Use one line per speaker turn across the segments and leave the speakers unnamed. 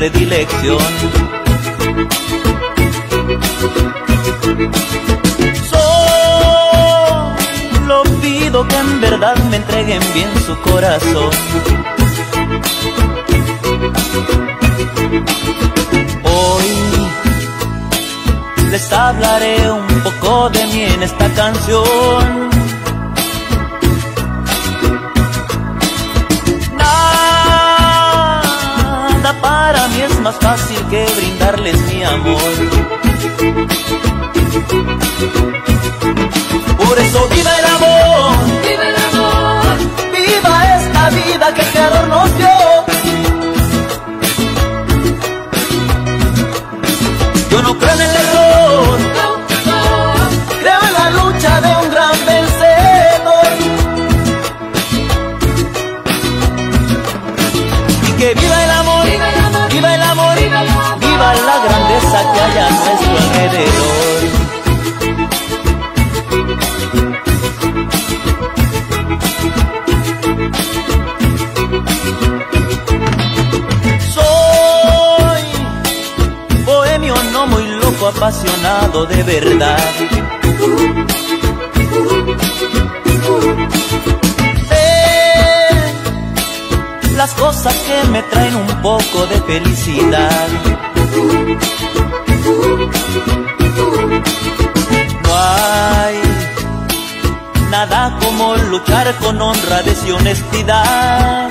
predilección. Solo pido que en verdad me entreguen bien su corazón. Hoy les hablaré un poco de mí en esta canción. Nada para mí es más fácil que brindarles mi amor. Por eso viva el amor,
¡Viva el amor!
viva esta vida que el Creador nos dio. Yo no creo en el error,
¡No, no!
creo en la lucha de un gran vencedor. Y que viva el amor,
¡Viva el amor!
viva el amor,
¡Viva el amor!
viva la grandeza que hay a nuestro alrededor. Soy bohemio, no muy loco, apasionado de verdad. Sé las cosas que me traen un poco de felicidad. No hay nada como luchar con honradez y honestidad.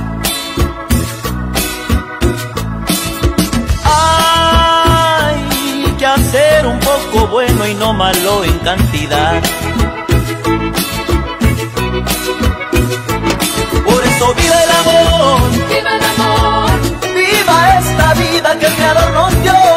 Hay que hacer un poco bueno y no malo en cantidad. Por eso viva el amor,
¡Viva el amor!
viva esta vida que el Creador nos dio.